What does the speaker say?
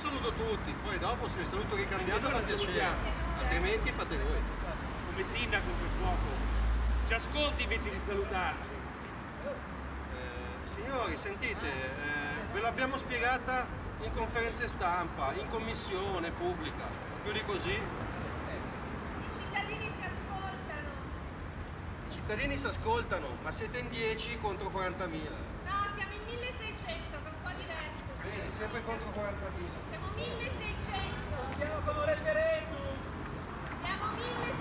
saluto tutti, poi dopo se il saluto ricambiato fa piacere, altrimenti fate voi. Come sindaco per fuoco, ci ascolti invece di salutarci. Signori, sentite, ve l'abbiamo spiegata in conferenze stampa, in commissione pubblica, più di così. I cittadini si ascoltano. I cittadini si ascoltano, ma siete in 10 contro 40.000. No, siamo in 1600, che è un po' diverso. Bene, sempre contro 40.000. Siamo 1600. Andiamo con un referendum! Siamo 1600.